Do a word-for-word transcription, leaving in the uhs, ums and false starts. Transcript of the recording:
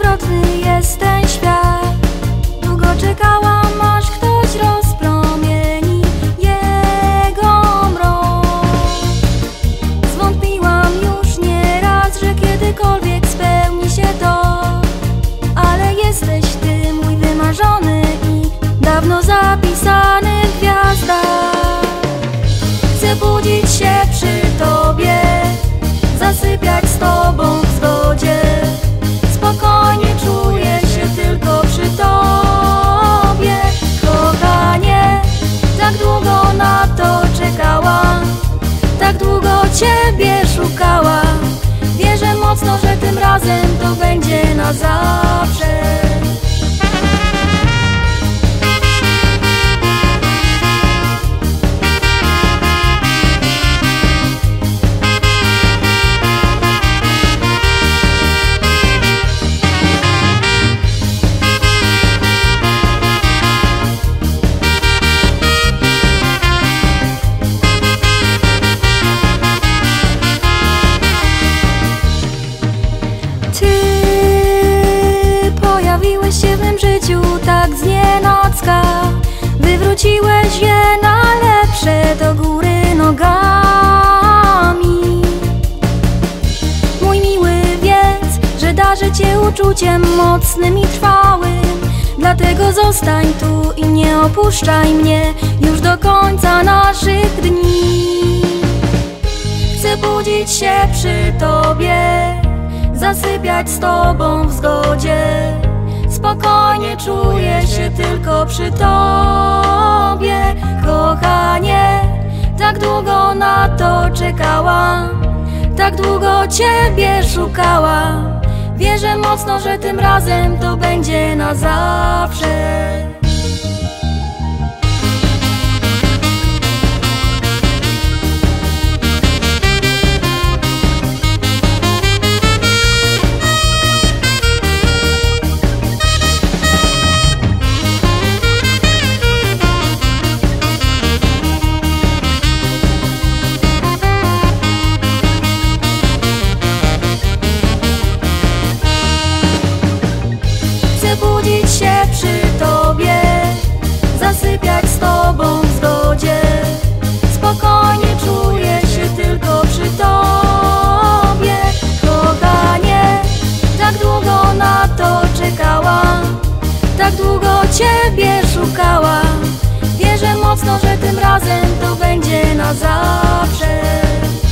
istotny jest ten świat. Długo czekałam, aż ktoś rozpromieni jego mrok. Zwątpiłam już nieraz, że kiedykolwiek spełni się to, ale jesteś ty, mój wymarzony i dawno zapisany w gwiazdach. Chcę budzić się przy tobie, zasypiać z tobą w zgodzie. Spokojnie czuję się tylko przy tobie. Kochanie, tak długo na to czekałam, tak długo ciebie szukałam. Wierzę mocno, że tym razem to będzie na zawsze. Pojawiłeś się w mym życiu tak znienacka, wywróciłeś je na lepsze do góry nogami. Mój miły, wiedz, że darzę cię uczuciem mocnym i trwałym. Dlatego zostań tu i nie opuszczaj mnie już do końca naszych dni. Chcę budzić się przy tobie, zasypiać z tobą w zgodzie. Spokojnie czuję się tylko przy tobie. Kochanie, tak długo na to czekałam, tak długo ciebie szukałam. Wierzę mocno, że tym razem to będzie na zawsze. Budzić się przy tobie, zasypiać z tobą w zgodzie. Spokojnie czuję się tylko przy tobie. Kochanie, tak długo na to czekałam, tak długo ciebie szukałam. Wierzę mocno, że tym razem to będzie na zawsze.